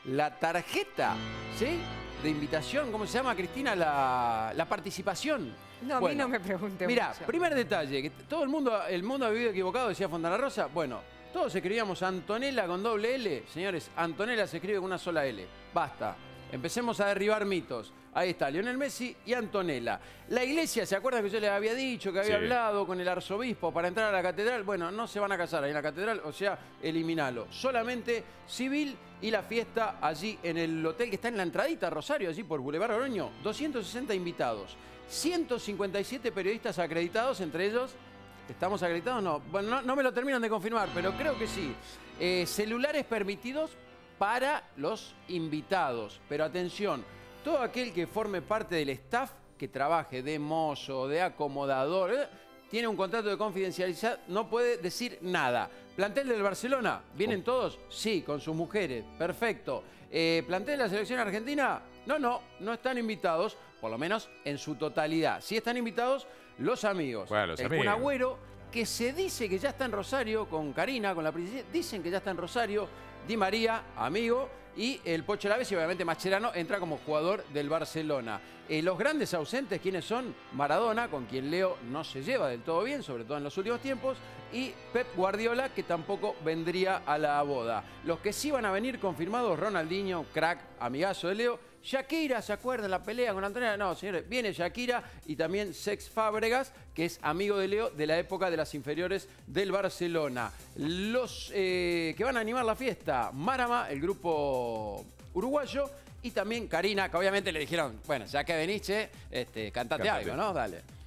la tarjeta, ¿sí? De invitación, ¿cómo se llama, Cristina? La participación. No, bueno, a mí no me pregunte mirá, mucho. primer detalle, que todo el mundo ha vivido equivocado, decía Fontana Rosa. Bueno, todos escribíamos Antonella con doble L. Señores, Antonella se escribe con una sola L. Basta. Empecemos a derribar mitos. Ahí está, Lionel Messi y Antonella. La iglesia, ¿se acuerdan que yo les había dicho que había hablado con el arzobispo para entrar a la catedral? Bueno, no se van a casar ahí en la catedral, o sea, eliminalo. Solamente civil y la fiesta allí en el hotel que está en la entradita, Rosario, allí por Boulevard Oroño. 260 invitados, 157 periodistas acreditados, entre ellos... ¿Estamos acreditados? No. Bueno, no me lo terminan de confirmar, pero creo que sí. Celulares permitidos para los invitados. Pero atención, todo aquel que forme parte del staff, que trabaje de mozo, de acomodador, tiene un contrato de confidencialidad, no puede decir nada. ¿Plantel del Barcelona? ¿Vienen todos? Sí, con sus mujeres. Perfecto. ¿Plantel de la selección argentina? No están invitados, por lo menos en su totalidad. Sí están invitados los amigos. Bueno, los amigos. Kun Agüero, que se dice que ya está en Rosario con Karina, con la princesa. Dicen que ya está en Rosario. Di María, amigo. Y el Pocho Lavezzi, obviamente Mascherano, entra como jugador del Barcelona. Los grandes ausentes, ¿quiénes son? Maradona, con quien Leo no se lleva del todo bien, sobre todo en los últimos tiempos. Y Pep Guardiola, que tampoco vendría a la boda. Los que sí van a venir confirmados, Ronaldinho, crack, amigazo de Leo. Shakira, ¿se acuerdan la pelea con Antonella? No, señores, viene Shakira y también Cesc Fábregas, que es amigo de Leo de la época de las inferiores del Barcelona. Los que van a animar la fiesta, Marama, el grupo uruguayo, y también Karina, que obviamente le dijeron, bueno, ya que veniste, cantate algo, ¿no? Dale.